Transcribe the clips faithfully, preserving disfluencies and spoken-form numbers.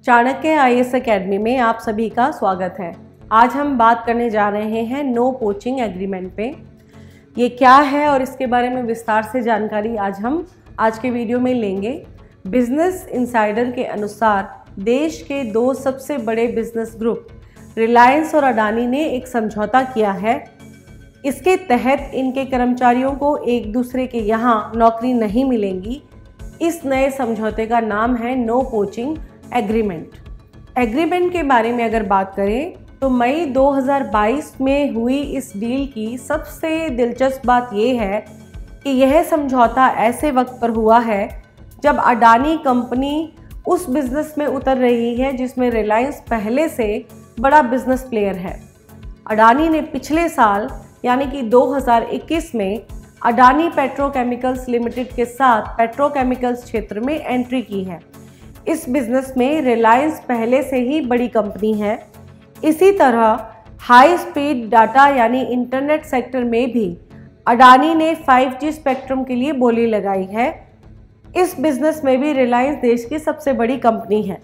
Chanakya I A S academy में आप सभी का स्वागत है। आज हम बात करने जा रहे हैं नो पोचिंग एग्रीमेंट पे। ये क्या है और इसके बारे में विस्तार से जानकारी आज हम आज के वीडियो में लेंगे। बिजनेस इनसाइडर के अनुसार देश के दो सबसे बड़े बिजनेस ग्रुप रिलायंस और अडानी ने एक समझौता किया है। इसके तहत इनके कर्मचारियों को एक दूसरे के यहाँ नौकरी नहीं मिलेंगी। इस नए समझौते का नाम है नो पोचिंग एग्रीमेंट। एग्रीमेंट के बारे में अगर बात करें तो मई दो हज़ार बाईस में हुई इस डील की सबसे दिलचस्प बात यह है कि यह समझौता ऐसे वक्त पर हुआ है जब अडानी कंपनी उस बिजनेस में उतर रही है जिसमें रिलायंस पहले से बड़ा बिजनेस प्लेयर है। अडानी ने पिछले साल यानी कि दो हज़ार इक्कीस में अडानी पेट्रोकेमिकल्स लिमिटेड के साथ पेट्रोकेमिकल्स क्षेत्र में एंट्री की है। इस बिजनेस में रिलायंस पहले से ही बड़ी कंपनी है। इसी तरह हाई स्पीड डाटा यानी इंटरनेट सेक्टर में भी अडानी ने फाइव जी स्पेक्ट्रम के लिए बोली लगाई है। इस बिजनेस में भी रिलायंस देश की सबसे बड़ी कंपनी है।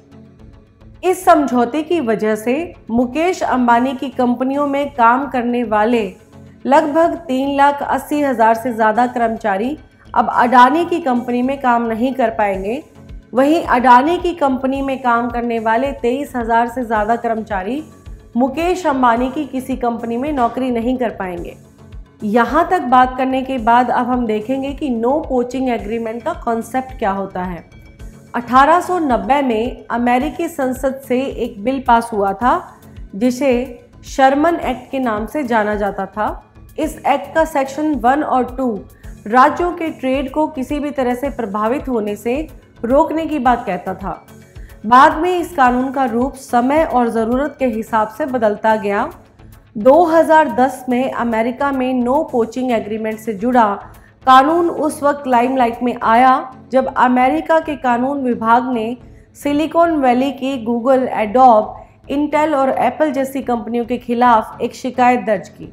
इस समझौते की वजह से मुकेश अंबानी की कंपनियों में काम करने वाले लगभग तीन लाख अस्सी हज़ार से ज़्यादा कर्मचारी अब अडानी की कंपनी में काम नहीं कर पाएंगे। वहीं अडानी की कंपनी में काम करने वाले तेईस हज़ार से ज़्यादा कर्मचारी मुकेश अंबानी की किसी कंपनी में नौकरी नहीं कर पाएंगे। यहाँ तक बात करने के बाद अब हम देखेंगे कि नो पोचिंग एग्रीमेंट का कॉन्सेप्ट क्या होता है। अठारह सौ नब्बे में अमेरिकी संसद से एक बिल पास हुआ था जिसे शर्मन एक्ट के नाम से जाना जाता था। इस एक्ट का सेक्शन वन और टू राज्यों के ट्रेड को किसी भी तरह से प्रभावित होने से रोकने की बात कहता था। बाद में इस कानून का रूप समय और ज़रूरत के हिसाब से बदलता गया। दो हज़ार दस में अमेरिका में नो पोचिंग एग्रीमेंट से जुड़ा कानून उस वक्त लाइमलाइट में आया जब अमेरिका के कानून विभाग ने सिलिकॉन वैली की गूगल, एडोब, इंटेल और एप्पल जैसी कंपनियों के खिलाफ एक शिकायत दर्ज की।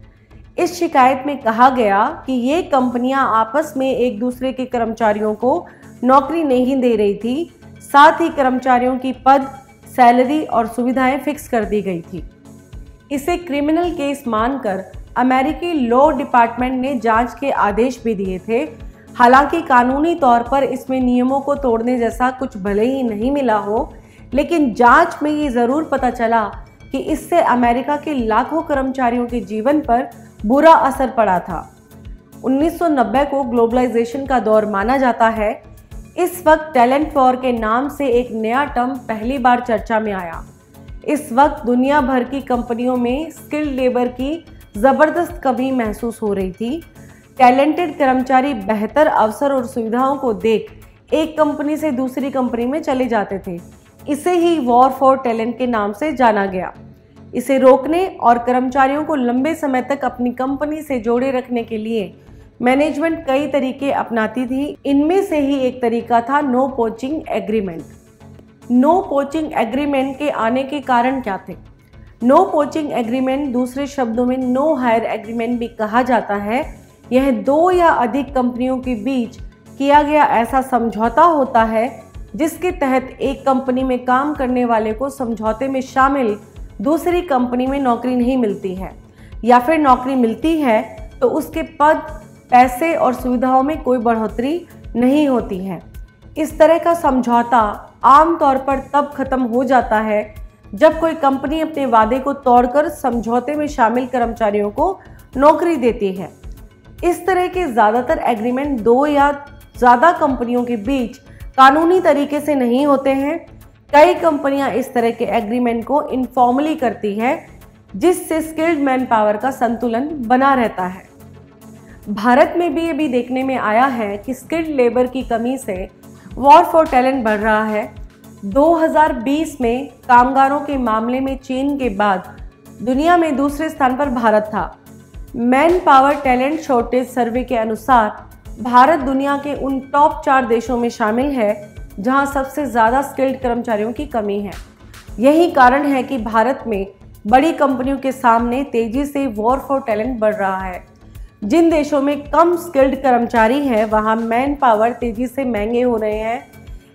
इस शिकायत में कहा गया कि ये कंपनियां आपस में एक दूसरे के कर्मचारियों को नौकरी नहीं दे रही थी, साथ ही कर्मचारियों की पद, सैलरी और सुविधाएं फिक्स कर दी गई थी। इसे क्रिमिनल केस मानकर अमेरिकी लॉ डिपार्टमेंट ने जांच के आदेश भी दिए थे। हालांकि कानूनी तौर पर इसमें नियमों को तोड़ने जैसा कुछ भले ही नहीं मिला हो, लेकिन जांच में ये ज़रूर पता चला कि इससे अमेरिका के लाखों कर्मचारियों के जीवन पर बुरा असर पड़ा था। उन्नीस सौ नब्बे को ग्लोबलाइजेशन का दौर माना जाता है। इस वक्त टैलेंट वॉर के नाम से एक नया टर्म पहली बार चर्चा में आया। इस वक्त दुनिया भर की कंपनियों में स्किल्ड लेबर की ज़बरदस्त कमी महसूस हो रही थी। टैलेंटेड कर्मचारी बेहतर अवसर और सुविधाओं को देख एक कंपनी से दूसरी कंपनी में चले जाते थे। इसे ही वॉर फॉर टैलेंट के नाम से जाना गया। इसे रोकने और कर्मचारियों को लंबे समय तक अपनी कंपनी से जोड़े रखने के लिए मैनेजमेंट कई तरीके अपनाती थी। इनमें से ही एक तरीका था no poaching agreement. No poaching agreement के आने के कारण क्या थे? नो पोचिंग एग्रीमेंट, दूसरे शब्दों में नो हायर एग्रीमेंट भी कहा जाता है, यह दो या अधिक कंपनियों के बीच किया गया ऐसा समझौता होता है जिसके तहत एक कंपनी में काम करने वाले को समझौते में शामिल दूसरी कंपनी में नौकरी नहीं मिलती है, या फिर नौकरी मिलती है तो उसके पद, पैसे और सुविधाओं में कोई बढ़ोतरी नहीं होती है। इस तरह का समझौता आमतौर पर तब खत्म हो जाता है जब कोई कंपनी अपने वादे को तोड़कर समझौते में शामिल कर्मचारियों को नौकरी देती है। इस तरह के ज़्यादातर एग्रीमेंट दो या ज़्यादा कंपनियों के बीच कानूनी तरीके से नहीं होते हैं। कई कंपनियां इस तरह के एग्रीमेंट को इनफॉर्मली करती है जिससे स्किल्ड मैन पावर का संतुलन बना रहता है। भारत में भी अभी देखने में आया है कि स्किल्ड लेबर की कमी से वॉर फॉर टैलेंट बढ़ रहा है। दो हज़ार बीस में कामगारों के मामले में चीन के बाद दुनिया में दूसरे स्थान पर भारत था। Manpower talent shortage survey के अनुसार भारत दुनिया के उन टॉप चार देशों में शामिल है जहां सबसे ज़्यादा स्किल्ड कर्मचारियों की कमी है। यही कारण है कि भारत में बड़ी कंपनियों के सामने तेजी से वॉर फॉर टैलेंट बढ़ रहा है। जिन देशों में कम स्किल्ड कर्मचारी हैं वहां मैन पावर तेजी से महंगे हो रहे हैं।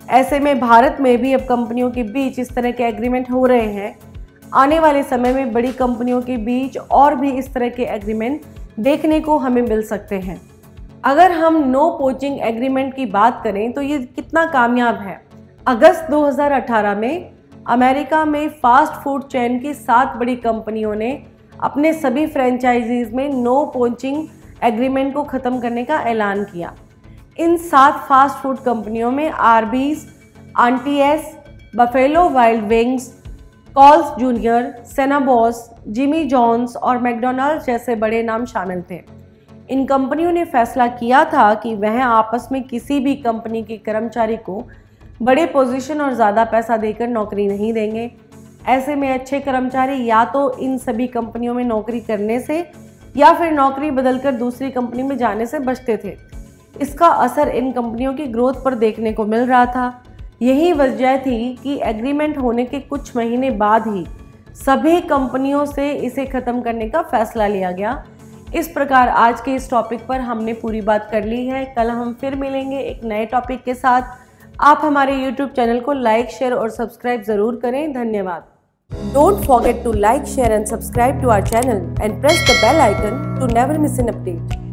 ऐसे में भारत में भी अब कंपनियों के बीच इस तरह के एग्रीमेंट हो रहे हैं। आने वाले समय में बड़ी कंपनियों के बीच और भी इस तरह के एग्रीमेंट देखने को हमें मिल सकते हैं। अगर हम नो पोचिंग एग्रीमेंट की बात करें तो ये कितना कामयाब है। अगस्त दो हज़ार अठारह में अमेरिका में फास्ट फूड चेन की सात बड़ी कंपनियों ने अपने सभी फ्रेंचाइजीज में नो पोचिंग एग्रीमेंट को ख़त्म करने का ऐलान किया। इन सात फास्ट फूड कंपनियों में आर्बीज, आंटीएस, Buffalo Wild Wings, Carl's Junior, सेनाबॉस, जिमी जॉन्स और मैकडॉनल्ड्स जैसे बड़े नाम शामिल थे। इन कंपनियों ने फैसला किया था कि वह आपस में किसी भी कंपनी के कर्मचारी को बड़े पोजीशन और ज़्यादा पैसा देकर नौकरी नहीं देंगे। ऐसे में अच्छे कर्मचारी या तो इन सभी कंपनियों में नौकरी करने से या फिर नौकरी बदलकर दूसरी कंपनी में जाने से बचते थे। इसका असर इन कंपनियों की ग्रोथ पर देखने को मिल रहा था। यही वजह थी कि एग्रीमेंट होने के कुछ महीने बाद ही सभी कंपनियों से इसे ख़त्म करने का फैसला लिया गया। इस प्रकार आज के इस टॉपिक पर हमने पूरी बात कर ली है। कल हम फिर मिलेंगे एक नए टॉपिक के साथ। आप हमारे यूट्यूब चैनल को लाइक, शेयर और सब्सक्राइब ज़रूर करें। धन्यवाद। Don't forget to like, share and subscribe to our channel and press the bell icon to never miss an update.